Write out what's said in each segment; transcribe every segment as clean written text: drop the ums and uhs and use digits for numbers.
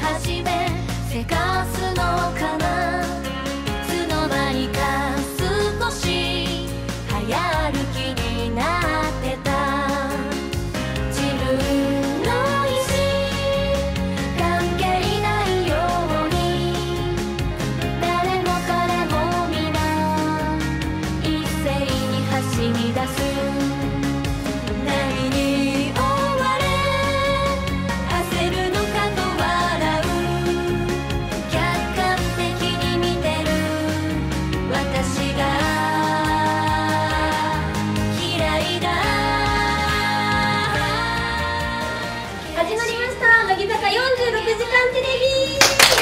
始めせかすのかな。いつの間にか少し早歩きになってた。自分の意志関係ないように誰も彼も皆一斉に走り出す。何に追われ焦るのかと笑う。客観的に見てる私が嫌いだ。始まりました、乃木坂46時間テレビ。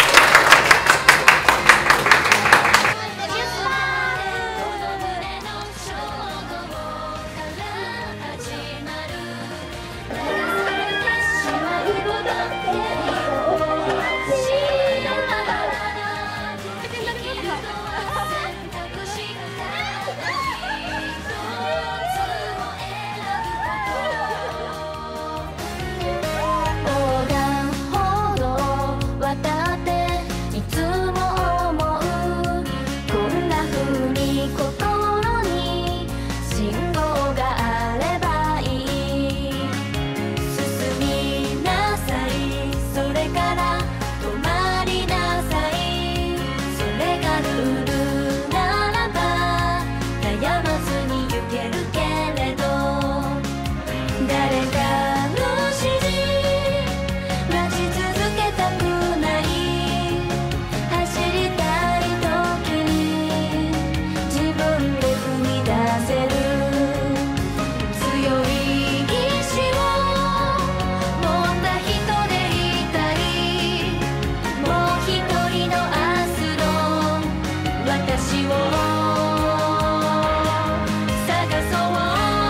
横断歩道渡っていつも思う。こんな風に心に信号があればいい。進みなさい、それから止まりなさい。それがルールならば悩まずに行けるけれど、誰かの指示待ち続けたくない。走りたい時に自分で踏み出せる強い意志を持った人でいたい。もう一人の明日の私を探そう。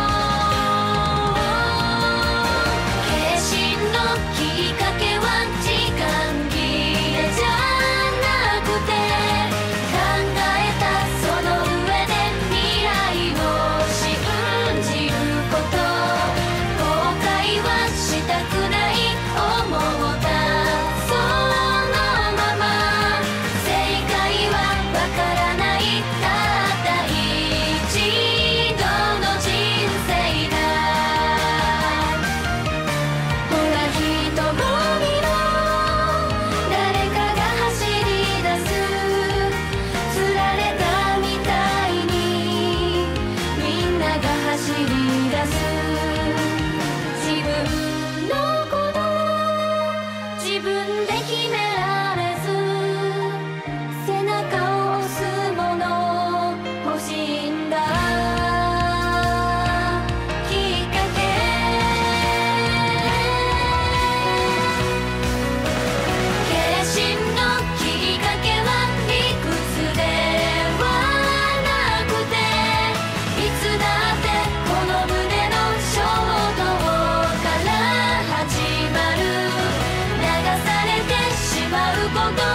決心のきっかけは時間切れじゃなくて、考えたその上で未来を信じること。後悔はしたくない思ったそのまま。正解はわからない、たった一度の人生だ。ほら人混みの誰かが走り出す。釣られたみたいにみんなが走り出す。自分のこと自分で決められず、背中を押すもの欲しいんだ。きっかけ決心のきっかけは理屈ではなくて、いつだってこの胸の衝動から始まる。流されてしまうこと